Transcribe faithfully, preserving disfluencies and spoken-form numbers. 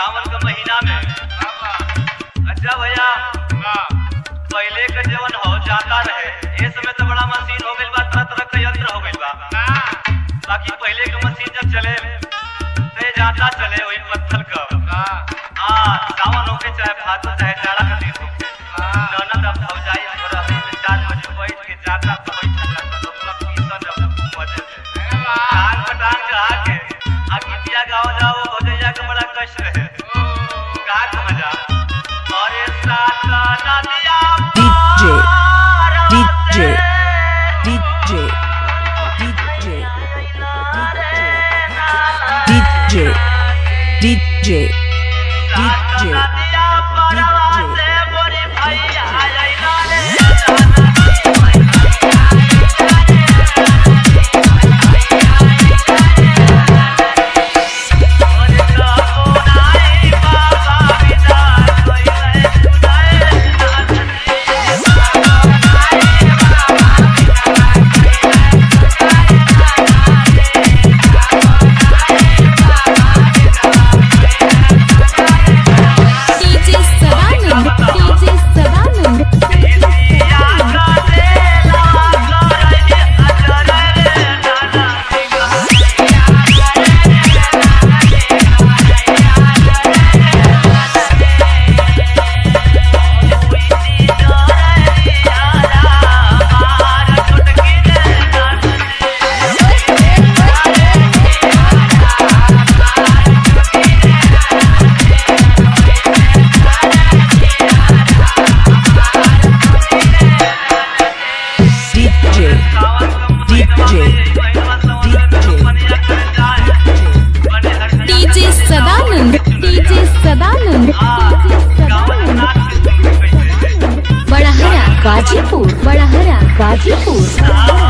सावन के महीना में अच्छा भैया पहले के जीवन हो जाता रहे, ये समय तो बड़ा मशीन हो गई बा, तरह तरह के यंत्र हो गई बा। बाकी पहले के मशीन जब चले तो जाता चले वही पत्थर का हाँ सावन होके चाहे भादो चाहे जाड़ा का दिन होके ननद अब भौजाई हमरा में चार बजे बैठ के जाता टांग पटांग चढ़ा के आ गीतिया गाओ जाओ भौजैया के बड़ा कष्ट रहे का मजा। और सात नदिया DJ DJ DJ DJ DJ DJ नदिया परवा से मोरी भैया गाजीपुर बड़हरा गाजीपुर।